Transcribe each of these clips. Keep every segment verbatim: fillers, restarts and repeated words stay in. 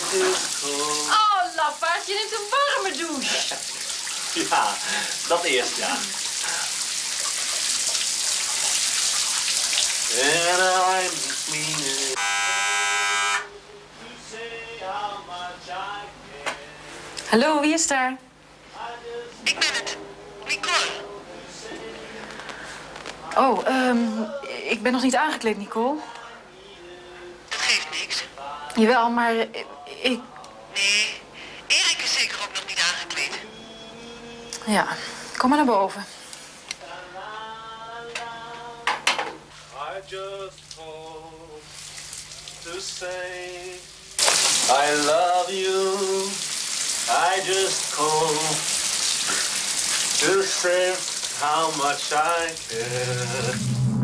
just call. Oh, lafaard, je neemt een warme douche. Ja, dat eerst, ja. And I'm just meaning to say how much I care. Hallo, wie is daar? Ik ben het. Nicole. Oh, um, ik ben nog niet aangekleed, Nicole. Dat geeft niks. Jawel, maar ik... Nee, Erik is zeker ook nog niet aangekleed. Ja, kom maar naar boven. I just hope to say I love you. I just call to say how much I care.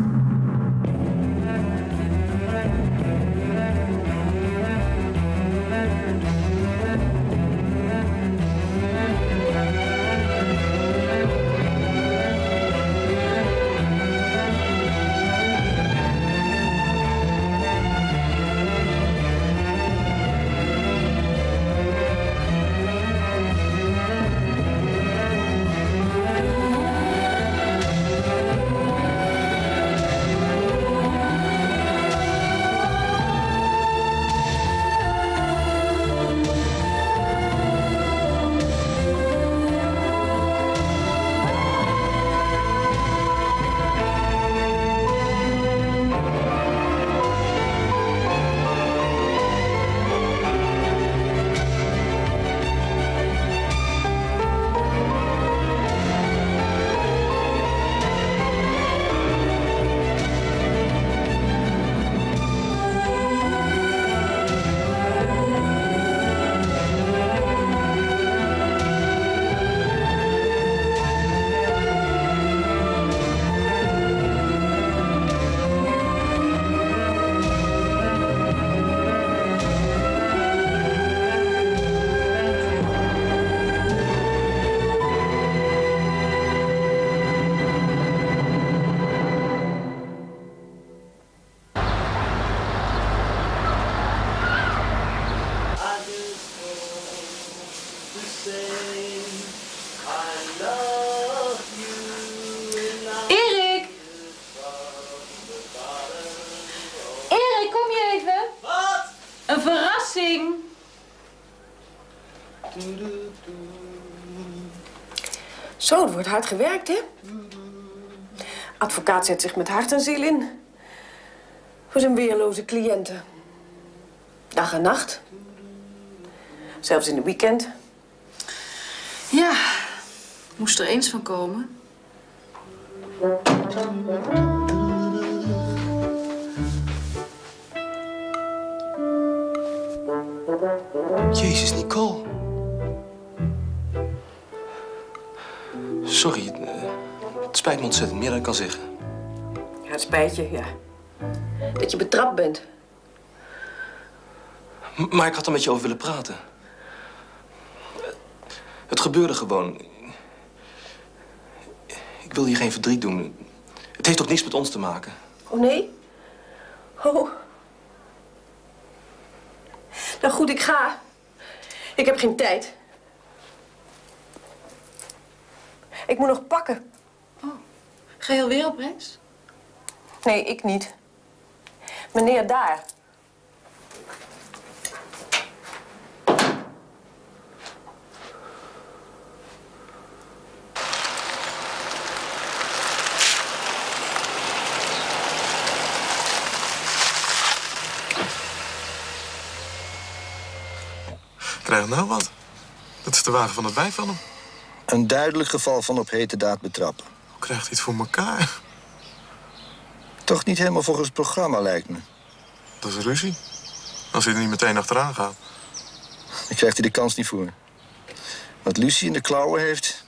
Erik! Erik, kom je even? Wat? Een verrassing. Zo, er wordt hard gewerkt, hè? Advocaat zet zich met hart en ziel in. Voor zijn weerloze cliënten. Dag en nacht. Zelfs in de weekend. Ja, moest er eens van komen. Jezus, Nicole. Sorry, uh, het spijt me ontzettend. Meer dan ik kan zeggen. Ja, het spijt je, ja. Dat je betrapt bent. M maar ik had er met je over willen praten. Het gebeurde gewoon. Ik wil je geen verdriet doen. Het heeft ook niks met ons te maken. Oh, nee? Oh. Nou goed, ik ga. Ik heb geen tijd. Ik moet nog pakken. Oh, ga je alweer op reis? Nee, ik niet. Meneer daar. Krijg nou wat? Dat is de wagen van het wijf van hem. Een duidelijk geval van op hete daad betrappen. Hoe krijgt hij het voor elkaar? Toch niet helemaal volgens het programma, lijkt me. Dat is ruzie. Als hij er niet meteen achteraan gaat. Dan krijgt hij de kans niet voor. Wat Lucie in de klauwen heeft...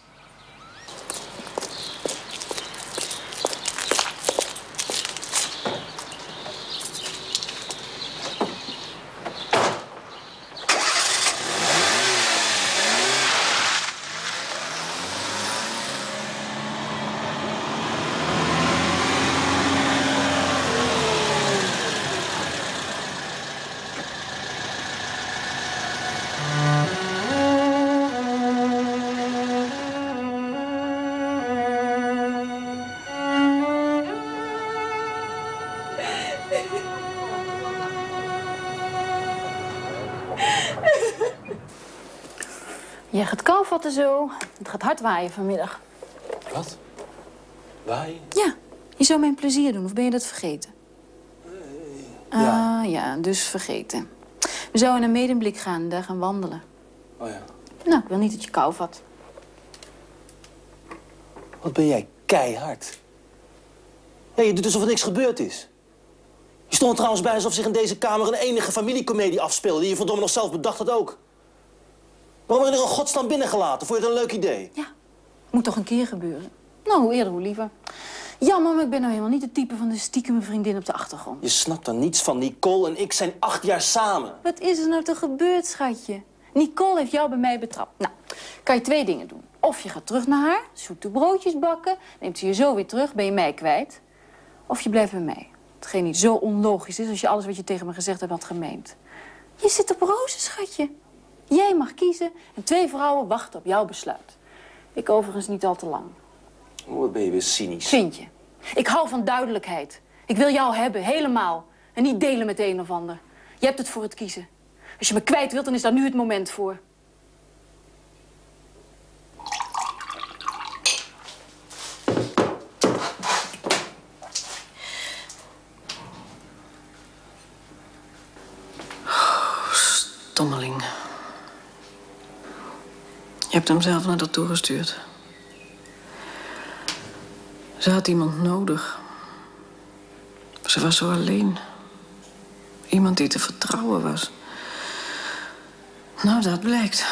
Je gaat kouvatten zo. Het gaat hard waaien vanmiddag. Wat? Waaien? Ja, je zou mij een plezier doen, of ben je dat vergeten? ja. Ah, ja, dus vergeten. We zouden naar Medemblik gaan en daar gaan wandelen. Oh ja. Nou, ik wil niet dat je kou vat. Wat ben jij keihard. Ja, je doet alsof er niks gebeurd is. Je stond er trouwens bij alsof zich in deze kamer een enige familiecomedie afspeelde. Je verdomme nog zelf bedacht het ook. Waarom ben je er in godsnaam binnengelaten? Vond je het een leuk idee? Ja, moet toch een keer gebeuren. Nou, hoe eerder, hoe liever. Jammer, maar ik ben nou helemaal niet de type van de stiekeme vriendin op de achtergrond. Je snapt er niets van. Nicole en ik zijn acht jaar samen. Wat is er nou toch gebeurd, schatje? Nicole heeft jou bij mij betrapt. Nou, kan je twee dingen doen. Of je gaat terug naar haar, zoete broodjes bakken, neemt ze je zo weer terug, ben je mij kwijt. Of je blijft bij mij. Hetgeen niet zo onlogisch is als je alles wat je tegen me gezegd hebt had gemeend. Je zit op rozen, schatje. Jij mag kiezen en twee vrouwen wachten op jouw besluit. Ik overigens niet al te lang. Oh, wat ben je weer cynisch. Vind je? Ik hou van duidelijkheid. Ik wil jou hebben, helemaal. En niet delen met een of ander. Je hebt het voor het kiezen. Als je me kwijt wilt, dan is daar nu het moment voor. Stommeling. Je hebt hem zelf naar dat toegestuurd. Ze had iemand nodig. Ze was zo alleen. Iemand die te vertrouwen was. Nou, dat blijkt.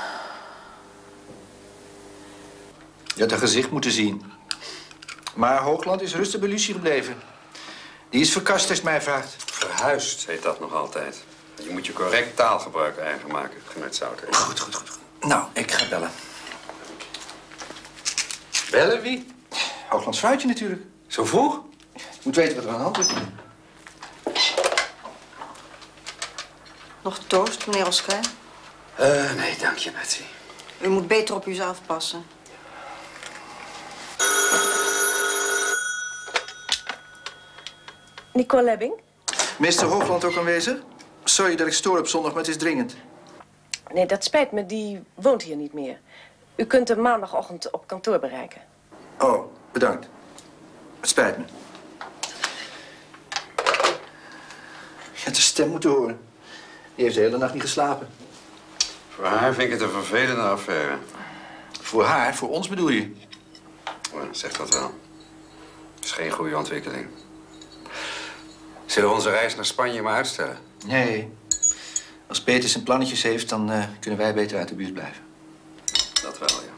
Je had haar gezicht moeten zien. Maar Hoogland is rustig bij Lucie gebleven. Die is verkast als het mij vraagt. Verhuisd heet dat nog altijd. Je moet je correct taalgebruik eigen maken, Genet Zouthaven. Goed, goed, goed, goed. Nou, ik ga bellen. Bellen wie? Hooglands vrouwtje natuurlijk. Zo vroeg? Je moet weten wat er aan de hand is. Nog toast, meneer Oscar? Uh, nee, dank je, Betsy. U moet beter op uzelf passen. Nicole Lebbing? Meester Hoogland ook aanwezig? Sorry dat ik stoor op zondag, maar het is dringend. Nee, dat spijt me. Die woont hier niet meer. U kunt hem maandagochtend op kantoor bereiken. Oh, bedankt. Het spijt me. Je had de stem moeten horen. Die heeft de hele nacht niet geslapen. Voor haar vind ik het een vervelende affaire. Voor haar? Voor ons bedoel je? Oh, zeg dat wel. Het is geen goede ontwikkeling. Zullen we onze reis naar Spanje maar uitstellen? Nee. Als Peter zijn plannetjes heeft, dan uh, kunnen wij beter uit de buurt blijven. Dat wel, ja.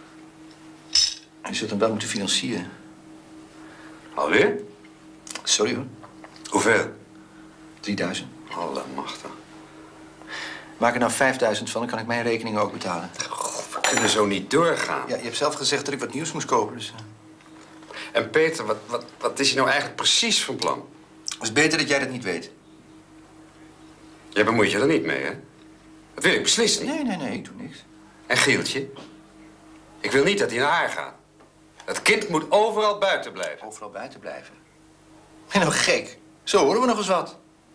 Je zult hem wel moeten financieren. Alweer? Sorry hoor. Hoeveel? drieduizend. Allemachtig. Maak er nou vijfduizend van, dan kan ik mijn rekening ook betalen. Goh, we kunnen zo niet doorgaan. Ja, je hebt zelf gezegd dat ik wat nieuws moest kopen, dus... Uh... En Peter, wat, wat, wat is hij nou eigenlijk precies van plan? Het is beter dat jij dat niet weet. Jij bemoeit je er niet mee, hè? Dat wil ik beslist niet. Nee, nee, nee, ik doe niks. En Gieltje? Ik wil niet dat hij naar haar gaat. Het kind moet overal buiten blijven. Overal buiten blijven? Ben je nou gek? Zo horen we nog eens wat.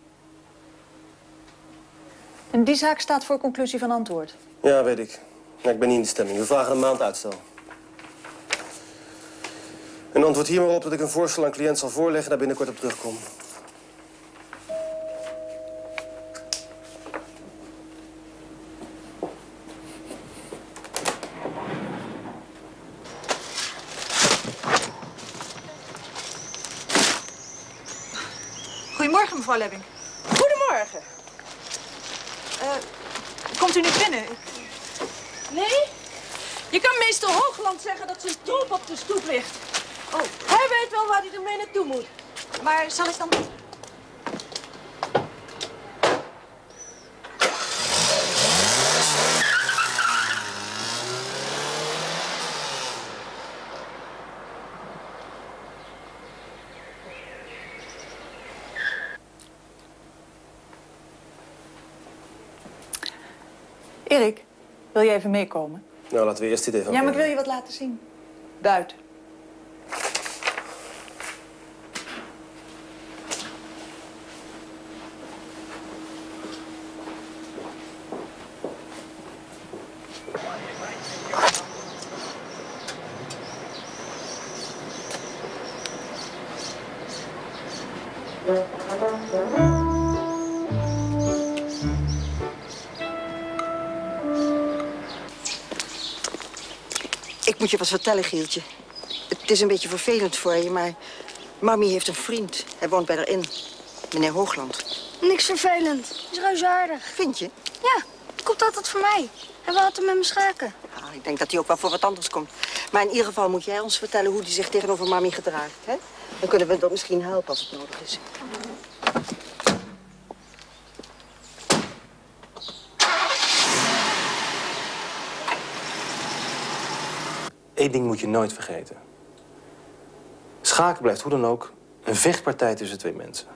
En die zaak staat voor conclusie van antwoord. Ja, weet ik. Ja, ik ben niet in de stemming. We vragen een maand uitstel. En antwoord hier maar op dat ik een voorstel aan cliënt zal voorleggen en daar binnenkort op terugkom. Goedemorgen, mevrouw Lebbing. Goedemorgen. Uh, komt u niet binnen? Nee? Je kan meester Hoogland zeggen dat zijn troep op de stoep ligt. Oh. Hij weet wel waar hij ermee naartoe moet. Maar zal ik dan... Erik, wil je even meekomen? Nou, laten we eerst dit even... Ja, maar ik wil je wat laten zien. Buiten. Ik moet je wat vertellen, Gieltje. Het is een beetje vervelend voor je, maar... Mami heeft een vriend. Hij woont bij haar in. Meneer Hoogland. Niks vervelend. Is reuze aardig. Vind je? Ja, die komt altijd voor mij. Hij wil altijd met me schaken. Ah, ik denk dat hij ook wel voor wat anders komt. Maar in ieder geval moet jij ons vertellen hoe hij zich tegenover Mami gedraagt. Hè? Dan kunnen we hem misschien helpen als het nodig is. Eén ding moet je nooit vergeten. Schaken blijft hoe dan ook een vechtpartij tussen twee mensen.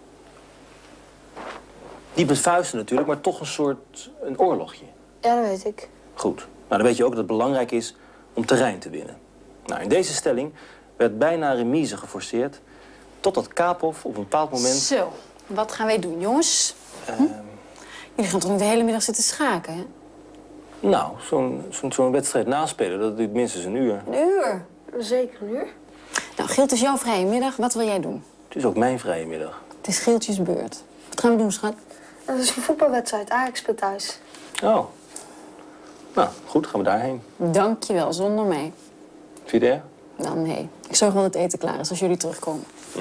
Niet met vuisten natuurlijk, maar toch een soort een oorlogje. Ja, dat weet ik. Goed. Nou, dan weet je ook dat het belangrijk is om terrein te winnen. Nou, in deze stelling werd bijna een remise geforceerd... totdat Kapov op een bepaald moment... Zo, wat gaan wij doen, jongens? Uh... Hm? Jullie gaan toch niet de hele middag zitten schaken, hè? Nou, zo'n zo'n zo'n wedstrijd naspelen, dat duurt minstens een uur. Een uur? Zeker een uur. Nou, Gielt, het is jouw vrije middag. Wat wil jij doen? Het is ook mijn vrije middag. Het is Gieltjes beurt. Wat gaan we doen, schat? Dat is een voetbalwedstrijd. Ajax speelt thuis. Oh. Nou, goed, gaan we daarheen. Dank je wel, zonder mij. Vind je het erg? Dan nee. Ik zorg wel dat het eten klaar is als jullie terugkomen. Hm.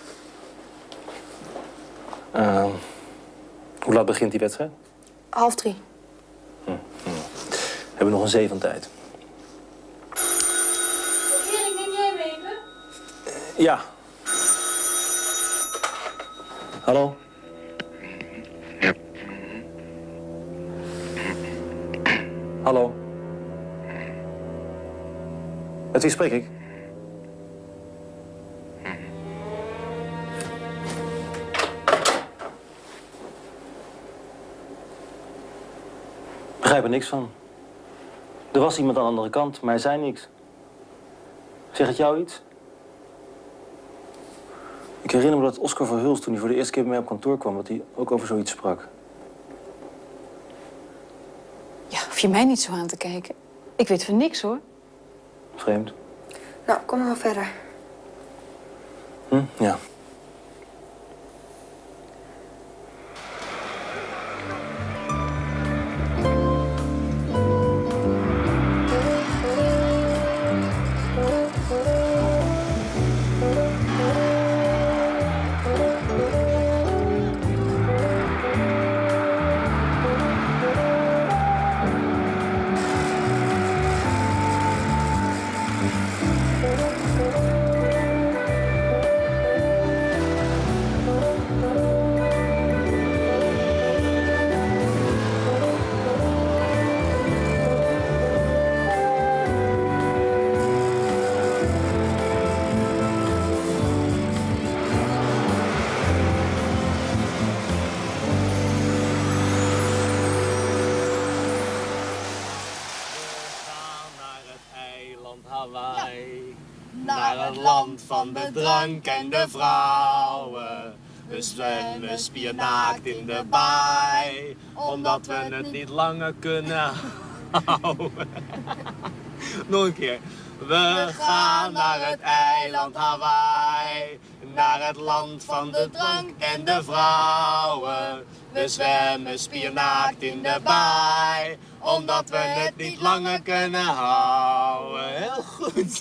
Uh, hoe laat begint die wedstrijd? Half drie. Hm. Hm. We hebben nog een zee van tijd. Erik, neem jij hem even? Uh, ja. Hallo? Hallo? Met wie spreek ik? Ik begrijp er niks van. Er was iemand aan de andere kant, maar hij zei niks. Zeg het jou iets? Ik herinner me dat Oscar Verhulst, toen hij voor de eerste keer bij mij op kantoor kwam... dat hij ook over zoiets sprak. Ja, hoef je mij niet zo aan te kijken. Ik weet van niks, hoor. Vreemd. Nou, kom maar verder. Hm? Ja. Naar het land van de drank en de vrouwen. We zwemmen spiernaakt in de baai, omdat we het niet langer kunnen houden. Nog een keer. We gaan naar het eiland Hawaii, naar het land van de drank en de vrouwen. We zwemmen spiernaakt in de baai, omdat we het niet langer kunnen houden. Heel goed.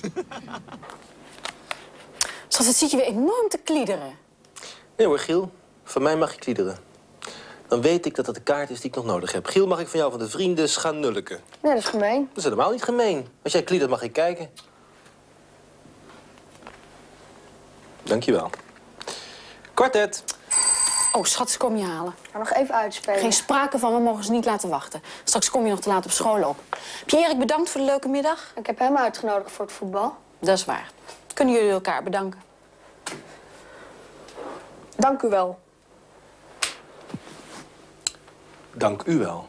Schat, het zit je weer enorm te kliederen. Nee hoor, Giel. Van mij mag je kliederen. Dan weet ik dat dat de kaart is die ik nog nodig heb. Giel, mag ik van jou van de vrienden schanulleken? Nee, dat is gemeen. Dat is helemaal niet gemeen. Als jij kliedert, mag ik kijken. Dankjewel. Kwartet. Oh, schat, ze kom je halen. Ga nog even uitspelen. Geen sprake van, we mogen ze niet laten wachten. Straks kom je nog te laat op school op. Heb je Erik bedankt voor de leuke middag? Ik heb hem uitgenodigd voor het voetbal. Dat is waar. Kunnen jullie elkaar bedanken? Dank u wel. Dank u wel.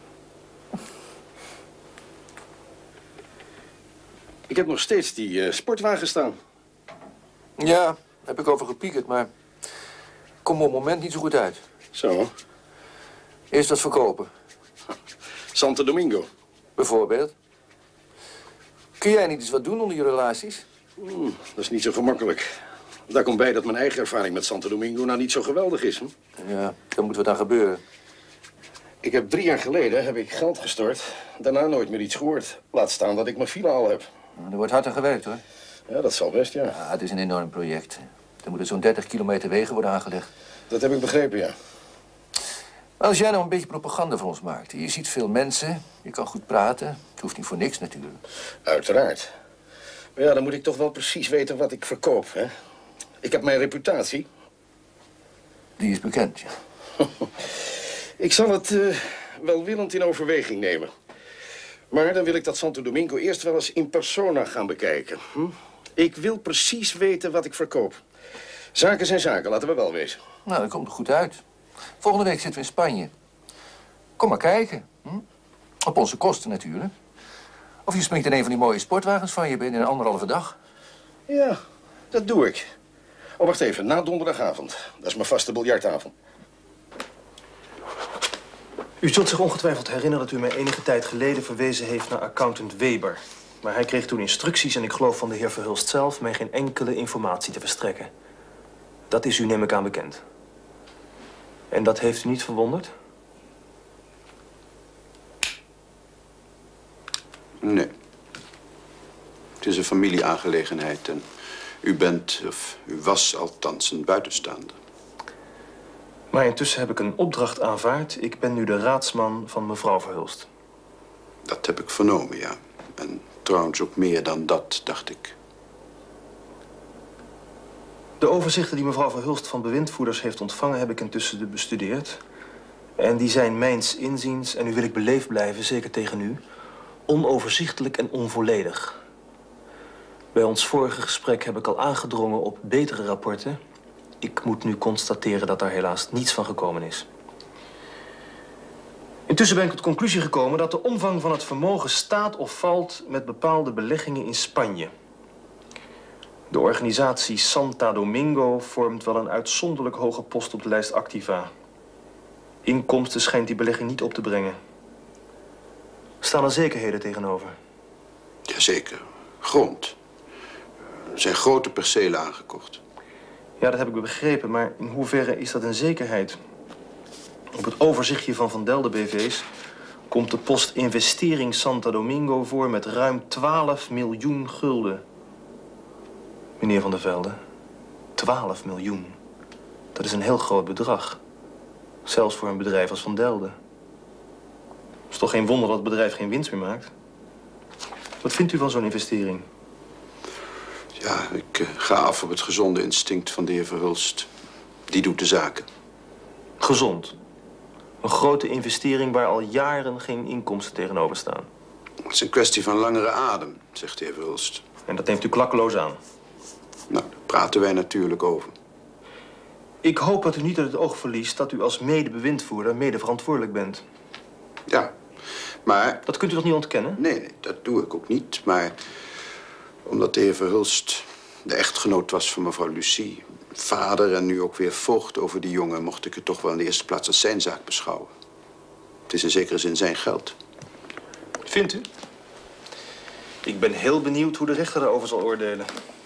Ik heb nog steeds die uh, sportwagen staan. Ja, heb ik over gepiekerd, maar kom op het moment niet zo goed uit. Zo. Eerst wat verkopen. Santo Domingo. Bijvoorbeeld. Kun jij niet eens wat doen onder je relaties? Hmm, dat is niet zo gemakkelijk. Daar komt bij dat mijn eigen ervaring met Santo Domingo nou niet zo geweldig is. Hm? Ja, dan moet wat aan gebeuren. Ik heb drie jaar geleden heb ik geld gestort. Daarna nooit meer iets gehoord. Laat staan dat ik mijn filiaal heb. Er wordt hard aan gewerkt, hoor. Ja, dat zal best, ja. Ja, het is een enorm project. Er moeten zo'n dertig kilometer wegen worden aangelegd. Dat heb ik begrepen, ja. Als jij nou een beetje propaganda voor ons maakt. Je ziet veel mensen, je kan goed praten. Het hoeft niet voor niks natuurlijk. Uiteraard. Maar ja, dan moet ik toch wel precies weten wat ik verkoop, hè. Ik heb mijn reputatie. Die is bekend, ja. Ik zal het uh, welwillend in overweging nemen. Maar dan wil ik dat Santo Domingo eerst wel eens in persona gaan bekijken. Hm? Ik wil precies weten wat ik verkoop. Zaken zijn zaken, laten we wel wezen. Nou, dat komt er goed uit. Volgende week zitten we in Spanje. Kom maar kijken. Hm? Op onze kosten natuurlijk. Of je springt in een van die mooie sportwagens van je binnen een anderhalve dag. Ja, dat doe ik. Oh, wacht even. Na donderdagavond. Dat is mijn vaste biljartavond. U zult zich ongetwijfeld herinneren dat u mij enige tijd geleden verwezen heeft naar accountant Weber. Maar hij kreeg toen instructies, en ik geloof van de heer Verhulst zelf, mij geen enkele informatie te verstrekken. Dat is u, neem ik aan, bekend. En dat heeft u niet verwonderd? Nee. Het is een familieaangelegenheid en u bent, of u was althans, een buitenstaander. Maar intussen heb ik een opdracht aanvaard. Ik ben nu de raadsman van mevrouw Verhulst. Dat heb ik vernomen, ja. En trouwens ook meer dan dat, dacht ik. De overzichten die mevrouw Verhulst van bewindvoerders heeft ontvangen, heb ik intussen bestudeerd. En die zijn mijns inziens, en nu wil ik beleefd blijven, zeker tegen u, onoverzichtelijk en onvolledig. Bij ons vorige gesprek heb ik al aangedrongen op betere rapporten. Ik moet nu constateren dat daar helaas niets van gekomen is. Intussen ben ik tot de conclusie gekomen dat de omvang van het vermogen staat of valt met bepaalde beleggingen in Spanje. De organisatie Santa Domingo vormt wel een uitzonderlijk hoge post op de lijst activa. Inkomsten schijnt die belegging niet op te brengen. Staan er zekerheden tegenover? Jazeker. Grond. Er zijn grote percelen aangekocht. Ja, dat heb ik begrepen, maar in hoeverre is dat een zekerheid? Op het overzichtje van Van Delden B V's komt de post investering Santa Domingo voor met ruim twaalf miljoen gulden. Meneer Van der Velde, twaalf miljoen. Dat is een heel groot bedrag. Zelfs voor een bedrijf als Van Delden. Het is toch geen wonder dat het bedrijf geen winst meer maakt? Wat vindt u van zo'n investering? Ja, ik uh, ga af op het gezonde instinct van de heer Verhulst. Die doet de zaken. Gezond. Een grote investering waar al jaren geen inkomsten tegenover staan. Het is een kwestie van langere adem, zegt de heer Verhulst. En dat neemt u klakkeloos aan? Nou, daar praten wij natuurlijk over. Ik hoop dat u niet uit het oog verliest dat u als mede-bewindvoerder mede-verantwoordelijk bent. Ja, maar... Dat kunt u toch niet ontkennen? Nee, nee, dat doe ik ook niet. Maar omdat de heer Verhulst de echtgenoot was van mevrouw Lucie, vader en nu ook weer voogd over die jongen, mocht ik het toch wel in de eerste plaats als zijn zaak beschouwen. Het is in zekere zin zijn geld. Vindt u? Ik ben heel benieuwd hoe de rechter daarover zal oordelen.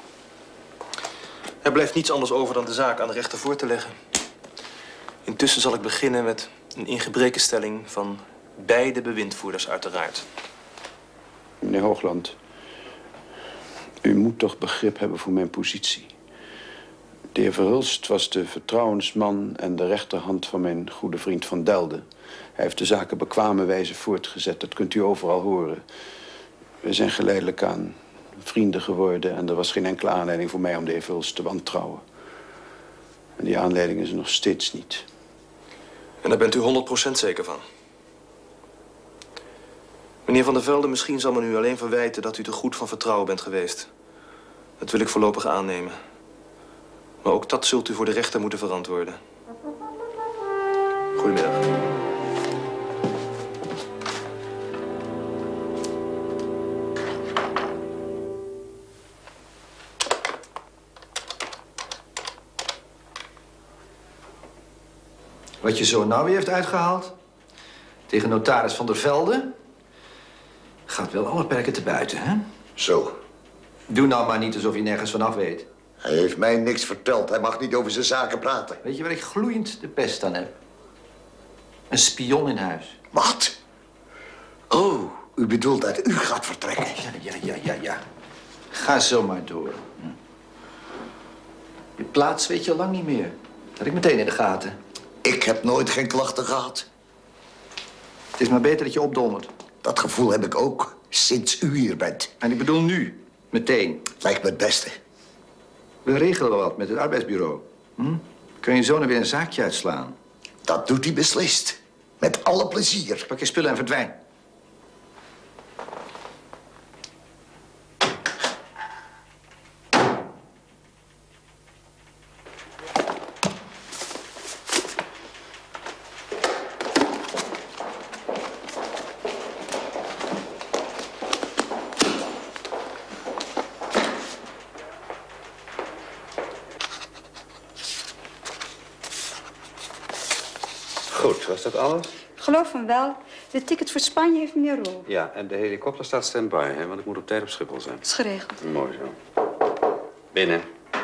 Er blijft niets anders over dan de zaak aan de rechter voor te leggen. Intussen zal ik beginnen met een ingebrekenstelling van beide bewindvoerders uiteraard. Meneer Hoogland, u moet toch begrip hebben voor mijn positie. De heer Verhulst was de vertrouwensman en de rechterhand van mijn goede vriend Van Delden. Hij heeft de zaken bekwame wijze voortgezet, dat kunt u overal horen. We zijn geleidelijk aan vrienden geworden en er was geen enkele aanleiding voor mij om de heer Verhulst te wantrouwen. En die aanleiding is er nog steeds niet. En daar bent u honderd procent zeker van? Meneer Van der Velde, misschien zal men u alleen verwijten dat u te goed van vertrouwen bent geweest. Dat wil ik voorlopig aannemen. Maar ook dat zult u voor de rechter moeten verantwoorden. Goedemiddag. Wat je zo nou weer heeft uitgehaald tegen notaris Van der Velde gaat wel alle perken te buiten, hè? Zo. Doe nou maar niet alsof je nergens vanaf weet. Hij heeft mij niks verteld. Hij mag niet over zijn zaken praten. Weet je waar ik gloeiend de pest aan heb? Een spion in huis. Wat? Oh, u bedoelt dat u gaat vertrekken? Ja, ja, ja, ja, ja. Ga zo maar door. Hm. Je plaats weet je al lang niet meer. Dat had ik meteen in de gaten. Ik heb nooit geen klachten gehad. Het is maar beter dat je opdondert. Dat gevoel heb ik ook sinds u hier bent. En ik bedoel nu. Meteen. Lijkt me het beste. We regelen wel wat met het arbeidsbureau. Hm? Kun je zo nou weer een zaakje uitslaan? Dat doet hij beslist. Met alle plezier. Pak je spullen en verdwijn. Goed, was dat alles? Geloof me wel. De ticket voor Spanje heeft meneer Rol. Ja, en de helikopter staat stand-by, hè? Want ik moet op tijd op Schiphol zijn. Is geregeld. Mooi zo. Binnen.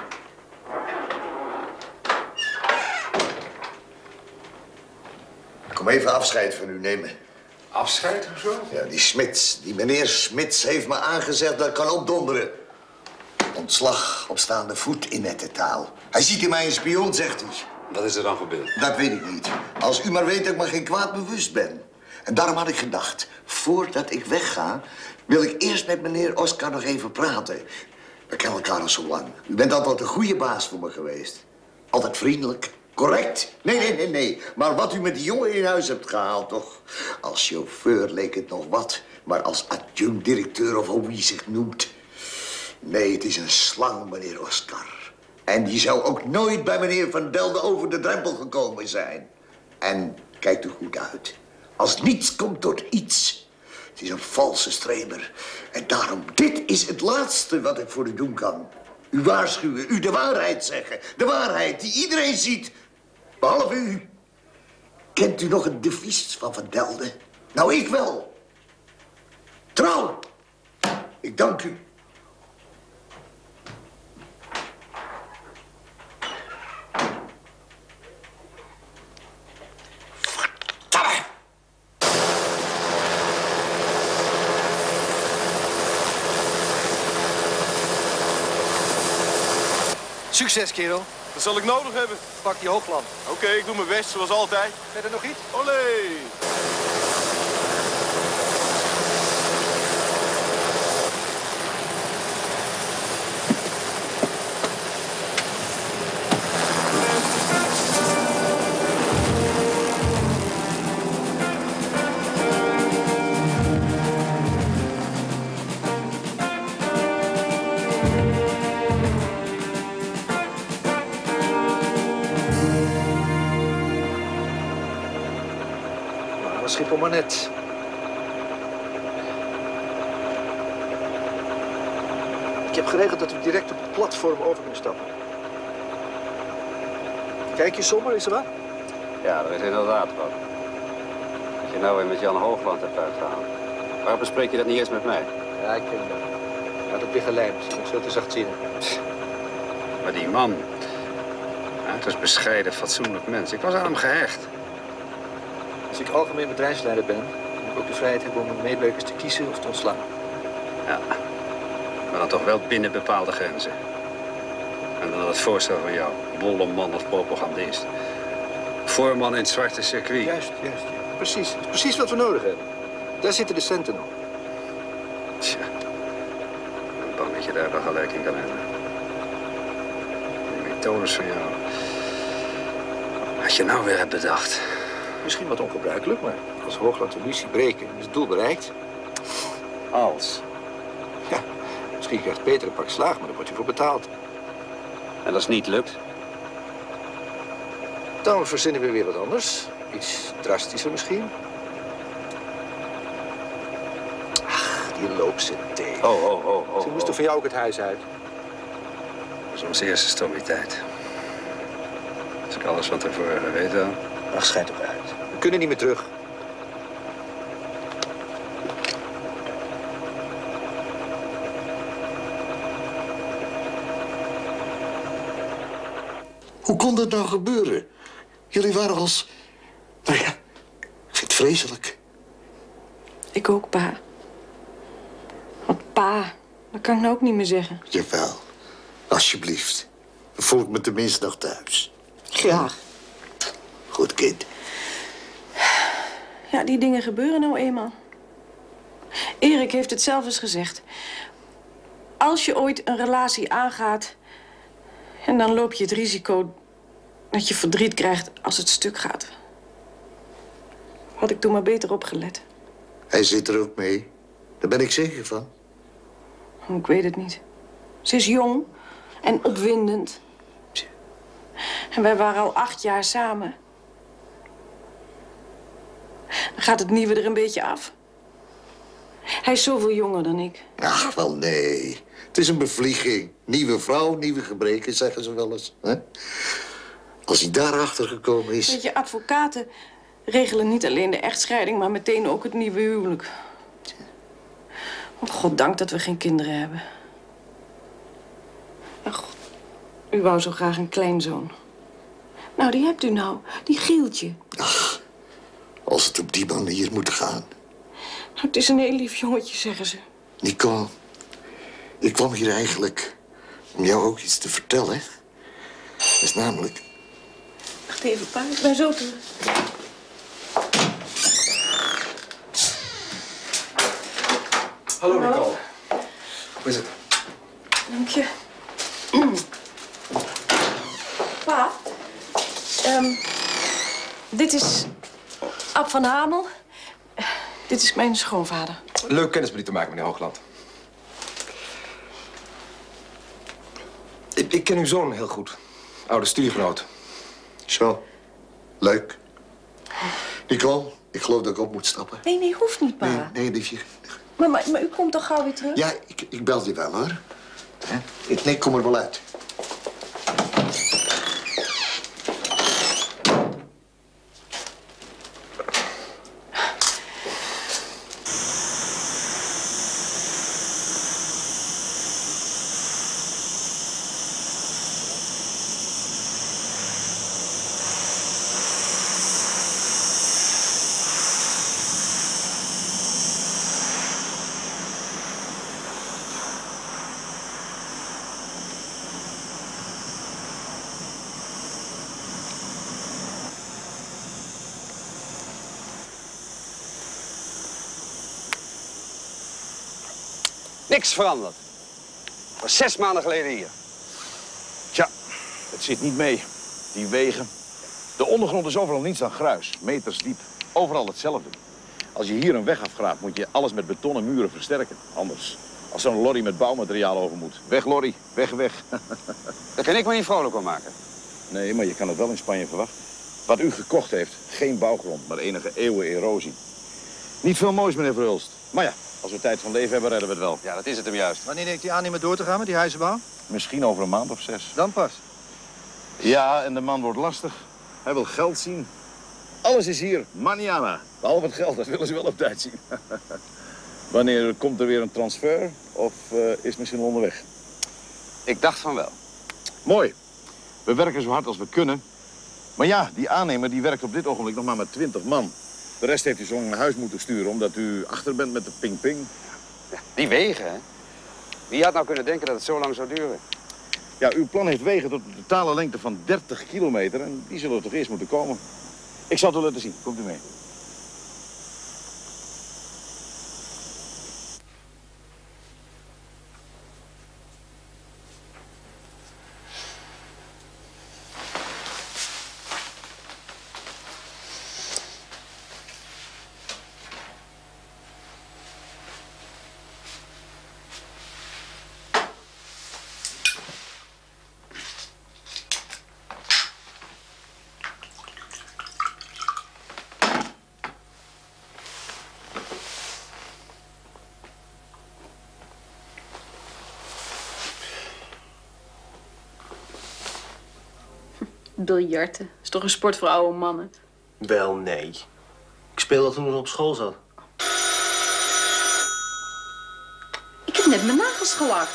Ik kom even afscheid van u nemen. Afscheid of zo? Ja, die Smits, die meneer Smits heeft me aangezegd dat ik kan opdonderen. Ontslag op staande voet in nette taal. Hij ziet in mij een spion, zegt hij. Wat is er dan gebeurd? Dat weet ik niet. Als u maar weet dat ik me geen kwaad bewust ben. En daarom had ik gedacht, voordat ik wegga, wil ik eerst met meneer Oscar nog even praten. We kennen elkaar al zo lang. U bent altijd een goede baas voor me geweest. Altijd vriendelijk. Correct? Nee, nee, nee, nee. Maar wat u met die jongen in huis hebt gehaald, toch? Als chauffeur leek het nog wat. Maar als adjunct-directeur of hoe hij zich noemt. Nee, het is een slang, meneer Oscar. En die zou ook nooit bij meneer Van Delden over de drempel gekomen zijn. En kijkt u goed uit. Als niets komt tot iets. Het is een valse streber. En daarom, dit is het laatste wat ik voor u doen kan. U waarschuwen, u de waarheid zeggen. De waarheid die iedereen ziet. Behalve u. Kent u nog het devies van Van Delden? Nou, ik wel. Trouw. Ik dank u. Succes, kerel. Dat zal ik nodig hebben. Pak die hoogland. Oké, okay, ik doe mijn best, zoals altijd. Verder nog iets? Olé! Schiphol maar net. Ik heb geregeld dat we direct op het platform over kunnen stappen. Kijk je zomaar, is er wat? Ja, er is inderdaad wat. Als je nou weer met Jan Hoogland hebt uitgehaald. Waarom bespreek je dat niet eens met mij? Ja, ik ken dat. Ja, dat ligt lijm, misschien nog veel te zachtzinnig. Maar die man, ja, het was bescheiden, fatsoenlijk mens. Ik was aan hem gehecht. Als ik algemeen bedrijfsleider ben, moet ik ook de vrijheid hebben om mijn medewerkers te kiezen of te ontslaan. Ja, maar dan toch wel binnen bepaalde grenzen. En dan het voorstel van jou, bolleman of propagandist. Voorman in het zwarte circuit. Juist, juist. Ja. Precies, dat is precies wat we nodig hebben. Daar zitten de centen op. Tja, ik ben bang dat je daar wel gelijk in kan hebben. Die methodes van jou. Wat je nou weer hebt bedacht. Misschien wat ongebruikelijk, maar als Hoogland de illusie breken, is het doel bereikt. Als? Ja, misschien krijgt Peter een pak slaag, maar daar wordt hij voor betaald. En als het niet lukt? Dan verzinnen we weer wat anders. Iets drastischer misschien. Ach, die loopt ze tegen. Oh, oh, oh, oh. Ze moesten van jou ook het huis uit. Dat is onze eerste stommiteit. Als ik alles van tevoren geweten had. Ach, schijnt toch uit. We kunnen niet meer terug. Hoe kon dat nou gebeuren? Jullie waren als... Nou ja, vreselijk. Ik ook, pa. Want pa, dat kan ik nou ook niet meer zeggen. Jawel, alsjeblieft. Dan voel ik me tenminste nog thuis. Graag. Goed, kind. Ja, die dingen gebeuren nou eenmaal. Erik heeft het zelf eens gezegd. Als je ooit een relatie aangaat... en dan loop je het risico dat je verdriet krijgt als het stuk gaat. Had ik toen maar beter opgelet. Hij zit er ook mee. Daar ben ik zeker van. Ik weet het niet. Ze is jong en opwindend. En wij waren al acht jaar samen. Dan gaat het nieuwe er een beetje af. Hij is zoveel jonger dan ik. Ach, wel nee. Het is een bevlieging. Nieuwe vrouw, nieuwe gebreken, zeggen ze wel eens. Hè? Als hij daarachter gekomen is... Weet je, advocaten regelen niet alleen de echtscheiding... maar meteen ook het nieuwe huwelijk. Want goddank dat we geen kinderen hebben. Ach, u wou zo graag een kleinzoon. Nou, die hebt u nou. Die Gieltje. Ach, als het op die manier moet gaan. Nou, het is een heel lief jongetje, zeggen ze. Nicole, ik kwam hier eigenlijk om jou ook iets te vertellen. Dat is namelijk... Wacht even, pa. Ik ben zo terug. Hallo, Nicole. Hoe is het? Dank je. Pa, um, dit is Ab van Hamel. Uh, dit is mijn schoonvader. Leuk kennis met u te maken, meneer Hoogland. Ik, ik ken uw zoon heel goed. Oude studiegenoot. Zo, leuk. Nicole, ik geloof dat ik op moet stappen. Nee, nee, hoeft niet, pa. Nee, nee, liefje. Maar, maar, maar u komt toch gauw weer terug? Ja, ik, ik bel je wel, hoor. Ik, nee, ik kom er wel uit. Niks veranderd. Ik was zes maanden geleden hier. Tja, het zit niet mee. Die wegen. De ondergrond is overal niets dan gruis. Meters diep. Overal hetzelfde. Als je hier een weg afgraaft, moet je alles met betonnen muren versterken. Anders, als zo'n lorry met bouwmateriaal over moet. Weg, lorry. Weg, weg. Daar kan ik me niet vrolijk van maken. Nee, maar je kan het wel in Spanje verwachten. Wat u gekocht heeft, geen bouwgrond, maar enige eeuwen erosie. Niet veel moois, meneer Verhulst. Maar ja, als we tijd van leven hebben, redden we het wel. Ja, dat is het hem juist. Wanneer denkt u aannemen door te gaan met die huizenbouw? Misschien over een maand of zes. Dan pas. Ja, en de man wordt lastig. Hij wil geld zien. Alles is hier, mañana. Behalve het geld, dat willen ze wel op tijd zien. Wanneer komt er weer een transfer? Of uh, is het misschien onderweg? Ik dacht van wel. Mooi. We werken zo hard als we kunnen. Maar ja, die aannemer die werkt op dit ogenblik nog maar met twintig man. De rest heeft u zo naar huis moeten sturen omdat u achter bent met de ping-ping. Ja, die wegen, hè? Wie had nou kunnen denken dat het zo lang zou duren? Ja, uw plan heeft wegen tot een totale lengte van dertig kilometer. En die zullen toch eerst moeten komen. Ik zal het u laten zien. Komt u mee. Biljarten. Is toch een sport voor oude mannen? Wel, nee. Ik speelde toen ik nog op school zat. Ik heb net mijn nagels gelakt.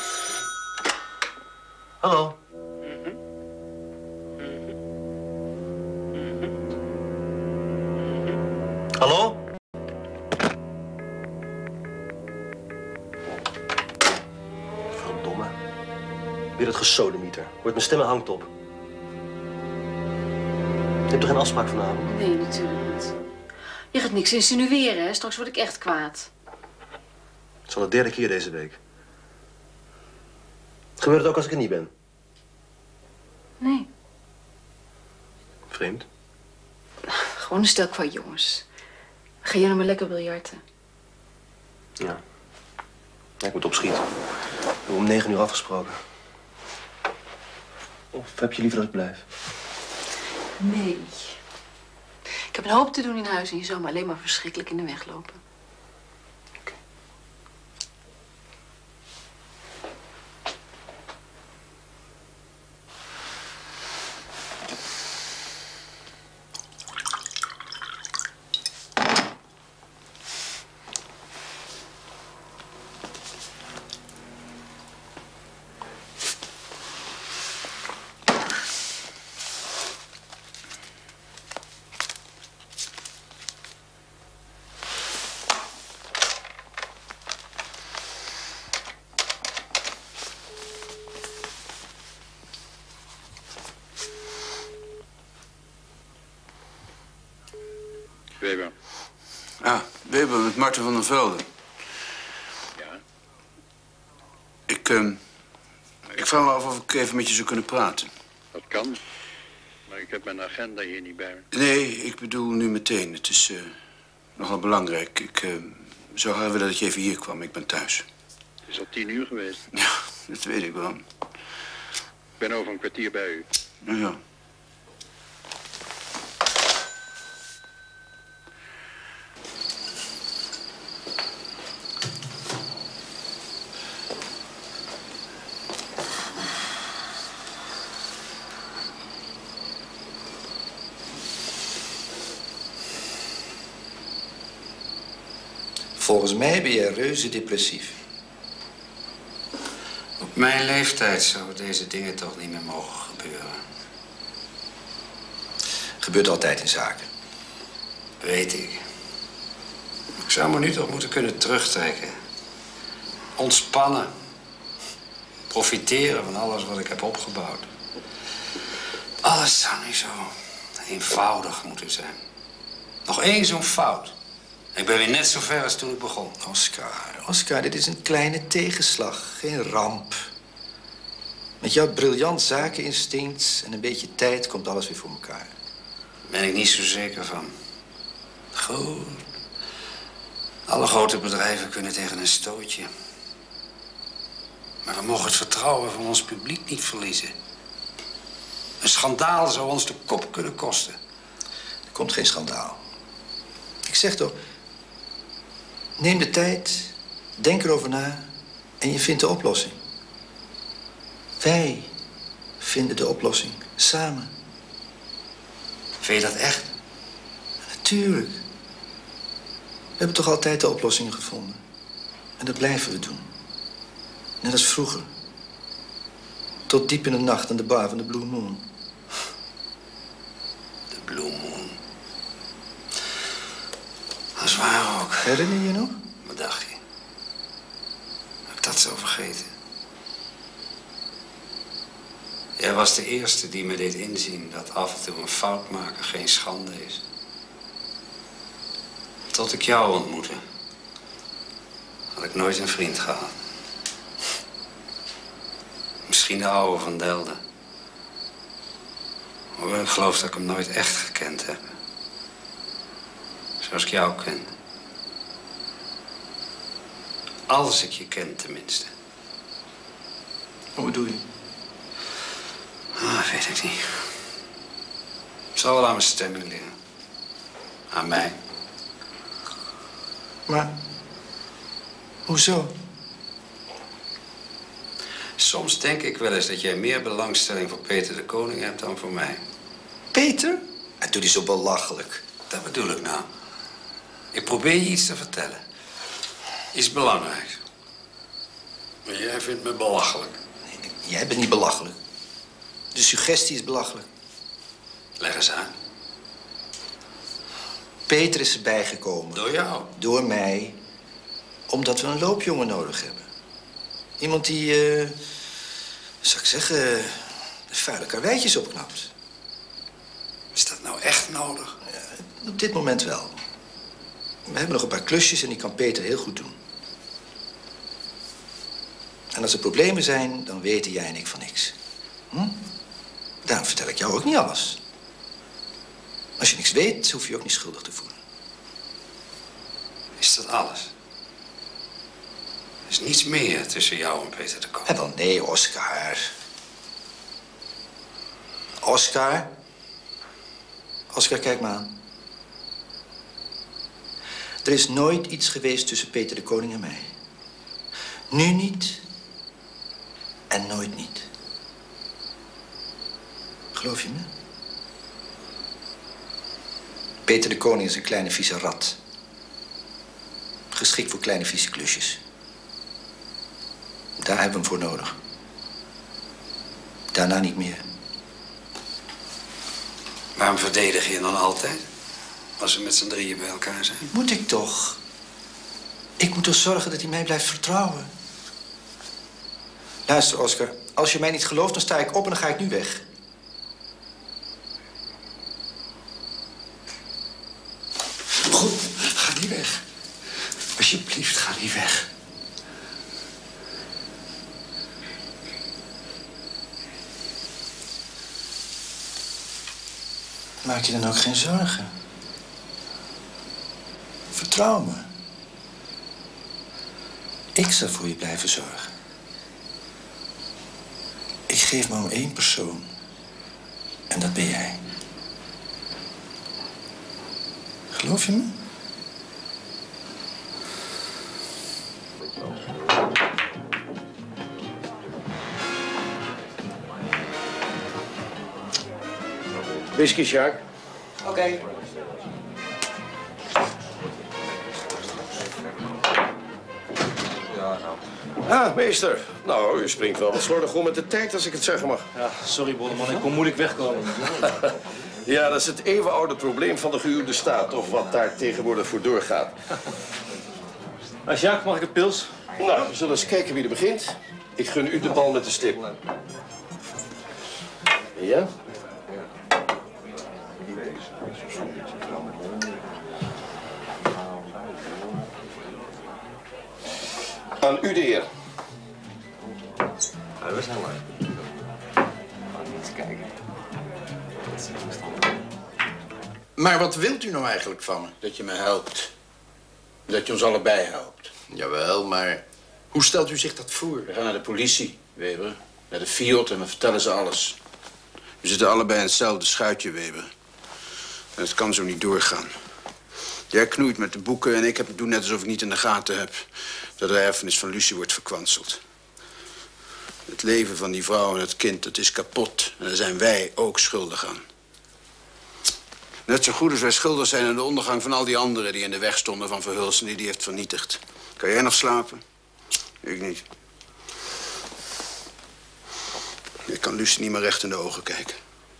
Hallo. Hallo? Weer het gesodemieter. Wordt mijn stem hangt op. Je hebt toch geen afspraak vanavond? Nee, natuurlijk niet. Je gaat niks insinueren, hè? Straks word ik echt kwaad. Het is al de derde keer deze week. Gebeurt het ook als ik er niet ben? Nee. Vreemd. Gewoon een stel qua jongens. Ga jij nou maar lekker biljarten? Ja. Ja, ik moet opschieten. We hebben om negen uur afgesproken. Of heb je liever dat ik blijf? Nee. Ik heb een hoop te doen in huis en je zou me alleen maar verschrikkelijk in de weg lopen. Oké. Weber. Ah, Weber met Marten van der Velde. Ja? Ik, uh, ik vraag me af of ik even met je zou kunnen praten. Dat kan. Maar ik heb mijn agenda hier niet bij me. Nee, ik bedoel nu meteen. Het is uh, nogal belangrijk. Ik uh, zou graag willen dat je even hier kwam. Ik ben thuis. Het is al tien uur geweest. Ja, dat weet ik wel. Ik ben over een kwartier bij u. Ja, ja. Volgens mij ben je reuze depressief. Op mijn leeftijd zouden deze dingen toch niet meer mogen gebeuren. Gebeurt altijd in zaken. Weet ik. Ik zou me nu toch moeten kunnen terugtrekken. Ontspannen. Profiteren van alles wat ik heb opgebouwd. Alles zou niet zo eenvoudig moeten zijn. Nog één zo'n fout. Ik ben weer net zo ver als toen ik begon. Oscar, Oscar, dit is een kleine tegenslag. Geen ramp. Met jouw briljant zakeninstinct en een beetje tijd komt alles weer voor elkaar. Daar ben ik niet zo zeker van. Goed. Alle grote bedrijven kunnen tegen een stootje. Maar we mogen het vertrouwen van ons publiek niet verliezen. Een schandaal zou ons de kop kunnen kosten. Er komt geen schandaal. Ik zeg toch, neem de tijd, denk erover na en je vindt de oplossing. Wij vinden de oplossing, samen. Vind je dat echt? Natuurlijk. We hebben toch altijd de oplossing gevonden. En dat blijven we doen. Net als vroeger. Tot diep in de nacht aan de bar van de Blue Moon. De Blue Moon. Dat is waar ook. Herinner je je nog? Wat dacht je? Heb ik dat zo vergeten? Jij was de eerste die me deed inzien dat af en toe een fout maken geen schande is. Tot ik jou ontmoette, had ik nooit een vriend gehad. Misschien de oude Van Delden. Hoewel ik geloof dat ik hem nooit echt gekend heb. Zoals ik jou ken. Als ik je ken, tenminste. Wat bedoel je? Ah, weet ik niet. Het zal wel aan mijn stemming liggen. Aan mij. Maar, hoezo? Soms denk ik wel eens dat jij meer belangstelling voor Peter de Koning hebt dan voor mij. Peter? En doe die zo belachelijk. Dat bedoel ik nou. Ik probeer je iets te vertellen. Iets belangrijks. Maar jij vindt me belachelijk. Nee, nee, jij bent niet belachelijk. De suggestie is belachelijk. Leg eens aan. Peter is erbij gekomen. Door jou? Door mij. Omdat we een loopjongen nodig hebben. Iemand die uh, Zou ik zeggen, de vuile karweitjes opknapt. Is dat nou echt nodig? Ja, op dit moment wel. We hebben nog een paar klusjes en die kan Peter heel goed doen. En als er problemen zijn, dan weten jij en ik van niks. Hm? Daarom vertel ik jou ook niet alles. Als je niks weet, hoef je je ook niet schuldig te voelen. Is dat alles? Er is niets meer tussen jou en Peter de Koning. En wel, nee, Oscar. Oscar? Oscar, kijk me aan. Er is nooit iets geweest tussen Peter de Koning en mij. Nu niet. En nooit niet. Geloof je me? Peter de Koning is een kleine vieze rat. Geschikt voor kleine vieze klusjes. Daar hebben we hem voor nodig. Daarna niet meer. Waarom verdedig je dan altijd? Als we met z'n drieën bij elkaar zijn? Moet ik toch? Ik moet toch zorgen dat hij mij blijft vertrouwen. Luister, Oscar. Als je mij niet gelooft, dan sta ik op en dan ga ik nu weg. Goed, ga niet weg. Alsjeblieft, ga niet weg. Maak je dan ook geen zorgen. Vertrouw me. Ik zal voor je blijven zorgen. Ik geef me om één persoon. En dat ben jij. Geloof je me? Whisky, Sjaak. Oké. Okay. Ah, meester. Nou, u springt wel wat slordig om met de tijd, als ik het zeggen mag. Ja, sorry, Bolleman. Ik kon moeilijk wegkomen. Ja, dat is het eeuwenoude probleem van de gehuwde staat. Of wat daar tegenwoordig voor doorgaat. Ah, Sjaak, mag ik een pils? Nou, we zullen eens kijken wie er begint. Ik gun u de bal met de stip. Ja? Aan u de eer. Ja, we zijn lang. Eens kijken. Maar wat wilt u nou eigenlijk van me? Dat je me helpt. Dat je ons allebei helpt. Jawel, maar hoe stelt u zich dat voor? We gaan naar de politie, Weber. Naar de Fiat en we vertellen ze alles. We zitten allebei in hetzelfde schuitje, Weber. En het kan zo niet doorgaan. Jij knoeit met de boeken en ik heb het doen net alsof ik niet in de gaten heb dat de erfenis van Lucie wordt verkwanseld. Het leven van die vrouw en het kind, dat is kapot. En daar zijn wij ook schuldig aan. Net zo goed als wij schuldig zijn aan de ondergang van al die anderen die in de weg stonden van Verhulst en die die heeft vernietigd. Kan jij nog slapen? Ik niet. Ik kan Lucie niet meer recht in de ogen kijken.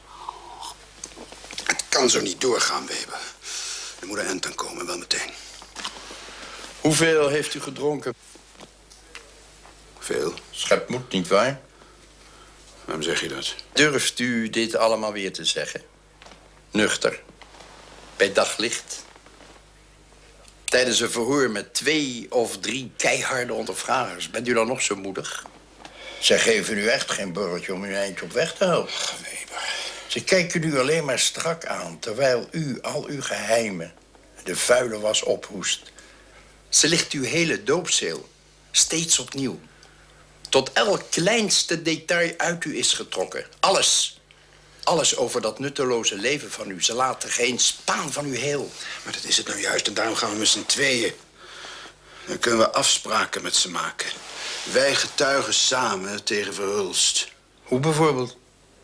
Het kan zo niet doorgaan, Weber. Er moet een eind aan komen, wel meteen. Hoeveel heeft u gedronken? Veel. Schep moed, nietwaar? Waarom zeg je dat? Durft u dit allemaal weer te zeggen? Nuchter. Bij daglicht. Tijdens een verhoor met twee of drie keiharde ondervragers. Bent u dan nog zo moedig? Zij geven u echt geen borreltje om u een eindje op weg te helpen. Weber. Ze kijken u alleen maar strak aan, terwijl u al uw geheimen de vuile was ophoest. Ze licht uw hele doopzeel, steeds opnieuw. Tot elk kleinste detail uit u is getrokken. Alles. Alles over dat nutteloze leven van u. Ze laten geen spaan van u heel. Maar dat is het nou juist en daarom gaan we met z'n tweeën. Dan kunnen we afspraken met ze maken. Wij getuigen samen tegen Verhulst. Hoe bijvoorbeeld?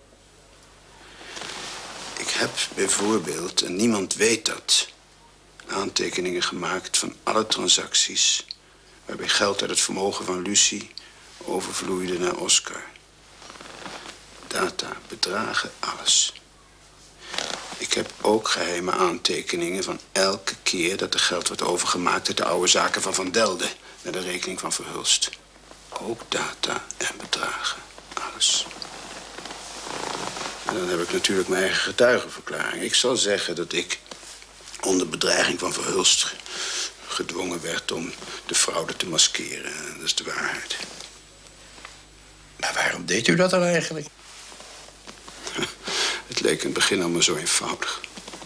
Ik heb bijvoorbeeld, en niemand weet dat, aantekeningen gemaakt van alle transacties waarbij geld uit het vermogen van Lucie overvloeide naar Oscar. Data, bedragen, alles. Ik heb ook geheime aantekeningen van elke keer dat er geld wordt overgemaakt uit de oude zaken van Van Delden naar de rekening van Verhulst. Ook data en bedragen, alles. was. En dan heb ik natuurlijk mijn eigen getuigenverklaring. Ik zal zeggen dat ik onder bedreiging van Verhulst gedwongen werd om de fraude te maskeren. Dat is de waarheid. Maar waarom deed u dat dan eigenlijk? Het leek in het begin allemaal zo eenvoudig.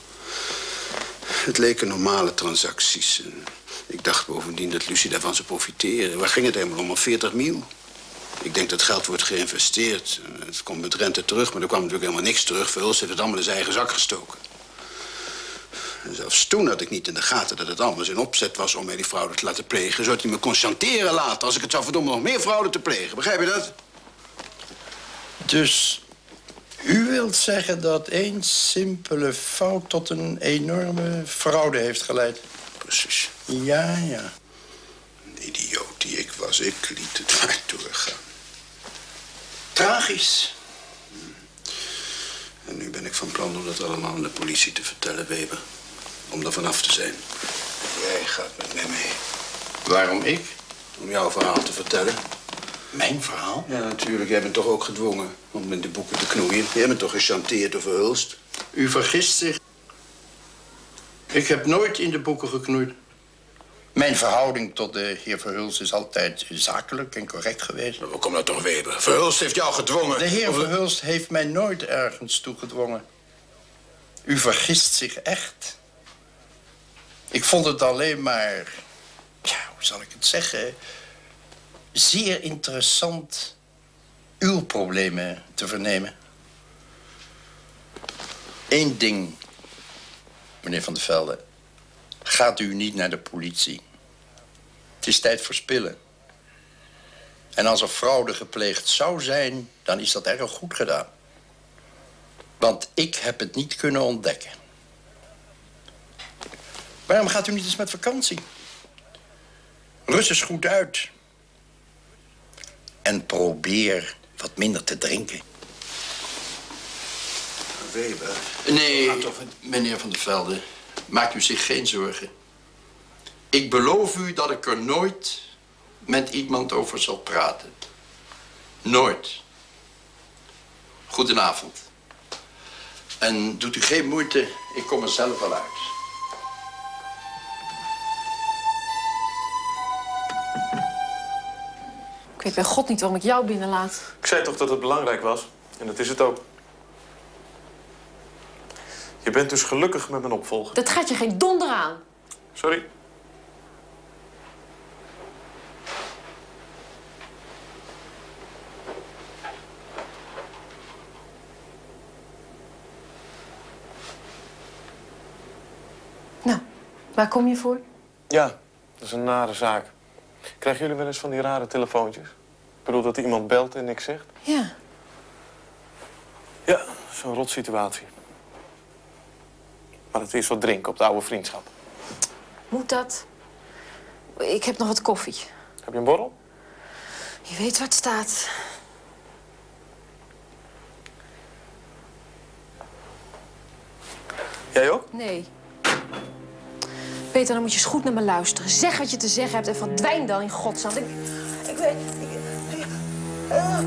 Het leken normale transacties. En ik dacht bovendien dat Lucie daarvan zou profiteren. Waar ging het helemaal om? Al veertig mil. Ik denk dat geld wordt geïnvesteerd. Het komt met rente terug, maar er kwam natuurlijk helemaal niks terug. Verhulst heeft het allemaal in zijn eigen zak gestoken. En zelfs toen had ik niet in de gaten dat het allemaal zijn opzet was om mij die fraude te laten plegen. Zodat hij me kon chanteren later als ik het zou verdomme nog meer fraude te plegen. Begrijp je dat? Dus u wilt zeggen dat één simpele fout tot een enorme fraude heeft geleid? Precies. Ja, ja. Een idioot die ik was, ik liet het maar doorgaan. Tragisch. En nu ben ik van plan om dat allemaal aan de politie te vertellen, Weber. Om er vanaf te zijn. Jij gaat met mij mee. Waarom ik? Om jouw verhaal te vertellen. Mijn verhaal? Ja, natuurlijk. Jij bent toch ook gedwongen om in de boeken te knoeien. Jij bent toch gechanteerd door Verhulst? U vergist zich. Ik heb nooit in de boeken geknoeid. Mijn verhouding tot de heer Verhulst is altijd zakelijk en correct geweest. Maar kom nou toch, Weber? Verhulst heeft jou gedwongen. De heer Of... Verhulst heeft mij nooit ergens toe gedwongen. U vergist zich echt. Ik vond het alleen maar... Ja, hoe zal ik het zeggen? Zeer interessant uw problemen te vernemen. Eén ding, meneer Van der Velde. Gaat u niet naar de politie. Het is tijd voor spillen. En als er fraude gepleegd zou zijn, dan is dat erg goed gedaan. Want ik heb het niet kunnen ontdekken. Waarom gaat u niet eens met vakantie? Rust eens goed uit. En probeer wat minder te drinken. Weber? Nee, meneer Van der Velde. Maakt u zich geen zorgen. Ik beloof u dat ik er nooit met iemand over zal praten. Nooit. Goedenavond. En doet u geen moeite, ik kom er zelf wel uit. Ik weet bij God niet waarom ik jou binnenlaat. Ik zei toch dat het belangrijk was? En dat is het ook. Je bent dus gelukkig met mijn opvolger. Dat gaat je geen donder aan. Sorry. Nou, waar kom je voor? Ja, dat is een nare zaak. Krijgen jullie wel eens van die rare telefoontjes? Ik bedoel dat er iemand belt en niks zegt? Ja. Ja, zo'n rotsituatie. Maar het is wat drinken op de oude vriendschap. Moet dat? Ik heb nog wat koffie. Heb je een borrel? Je weet waar het staat. Jij ook? Nee. Peter, dan moet je eens goed naar me luisteren. Zeg wat je te zeggen hebt en verdwijn dan in godsnaam. Ik, ik weet... Ik, uh,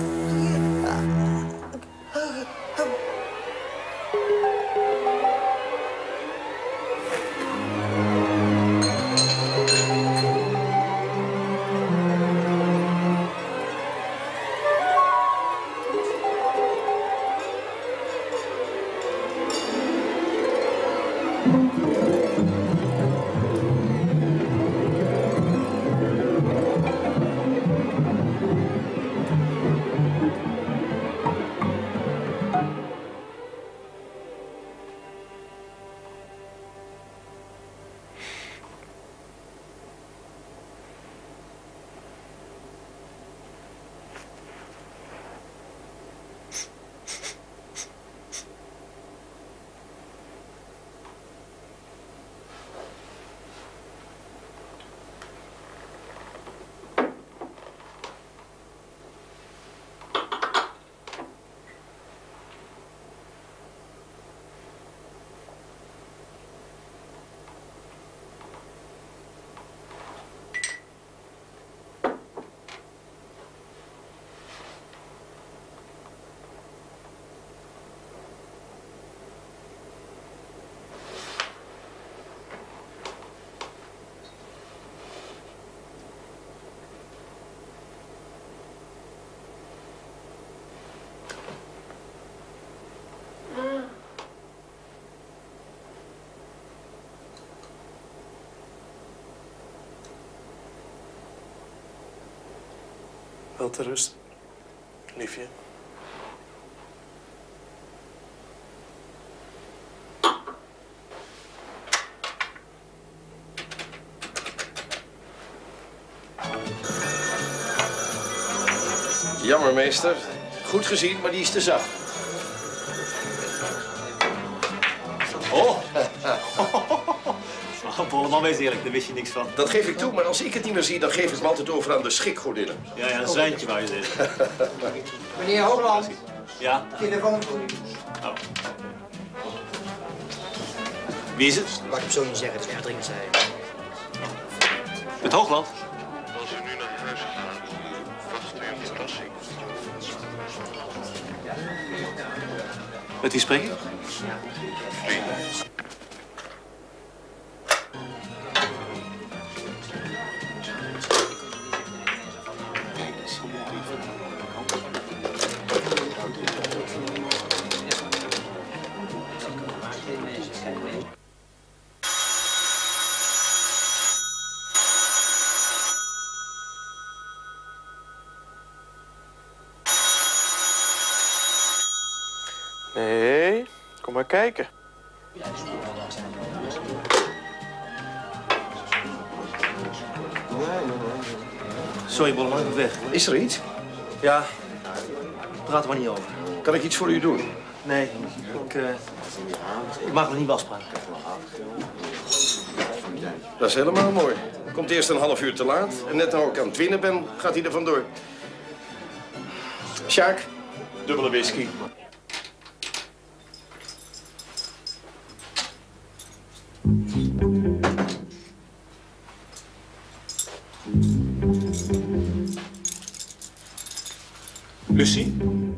Wel te rust, liefje. Jammer, meester. Goed gezien, maar die is te zacht. Oh! Bolleman, wees eerlijk, daar wist je niks van. Dat geef ik toe, maar als ik het niet meer zie, dan geef ik me altijd over aan de schikgodinnen. Ja, ja, een zwijntje wou je zeggen. Meneer Hoogland. Ja? Telefoon voor u. Oh. Wie is het? Laat ik hem zo niet zeggen, het is erg dringend, zei hij. Met Hoogland? Als u nu naar huis gaat, wacht u een verrassing. Met wie spreek ik? Nee, kom maar kijken. Sorry, Bolleman, ik moet weg. Is er iets? Ja, praat er maar niet over. Kan ik iets voor u doen? Nee, ik, uh, ik maak nog niet afspraak. Dat is helemaal mooi. Komt eerst een half uur te laat. En net nou ik aan het winnen ben, gaat hij er vandoor. Sjaak, dubbele whisky. Lucie?